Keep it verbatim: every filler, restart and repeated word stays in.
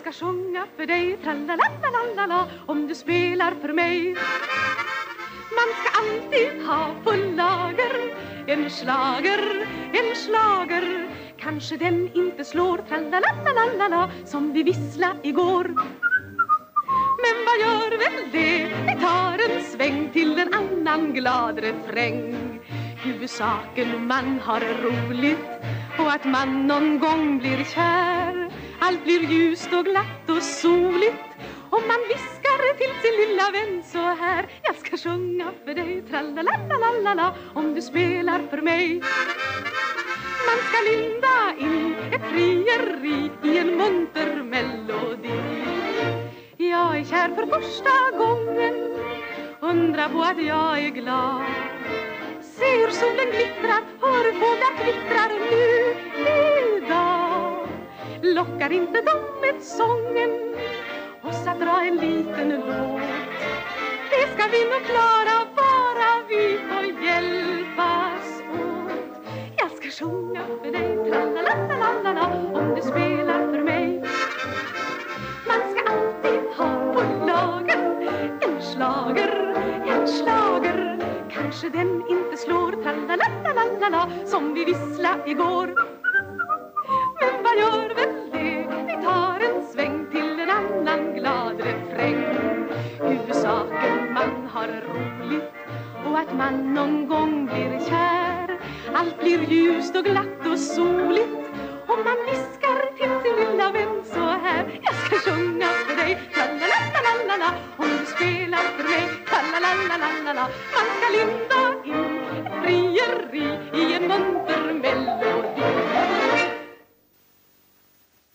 ska sjunga för dig, tralalalala, om du spelar för mig. Man ska alltid ha full lager, en slager, en slager. Kanske den inte slår tralalalala som vi vissla igår. Men vad gör väl det? Vi tar en sväng till en annan glad refräng. Huvudsaken man har roligt och att man någon gång blir kär. Allt blir ljust och glatt och soligt och man viskar till sin lilla vän så här: jag ska sjunga för dig, tralalalala, om du spelar för mig. Man ska linda in ett frieri i en munter melodi. Jag är kär för första gången, undra på att jag är glad. Se hur solen glittrar, hör fåglar kvittrar nu idag. Lockar inte de med sången oss att dra en liten låt? Det ska vi nog klara, bara vi får hjälpas åt. Jag ska sjunga för dig, tralalalala, om du spelar för mig. Man ska alltid ha på lager en slager, en slager. Kanske den inte slår tralalalala som vi vissla igår. Men vad gör väl det? Vi tar en sväng till en annan glad refräng. Huvudsaken man har roligt och att man någon gång blir kär. Allt blir ljust och glatt och soligt och man viskar till sin lilla vän så här: jag ska sjunga för dig, tralalalala, om du spelar för mig, tralalalala. Man ska linda in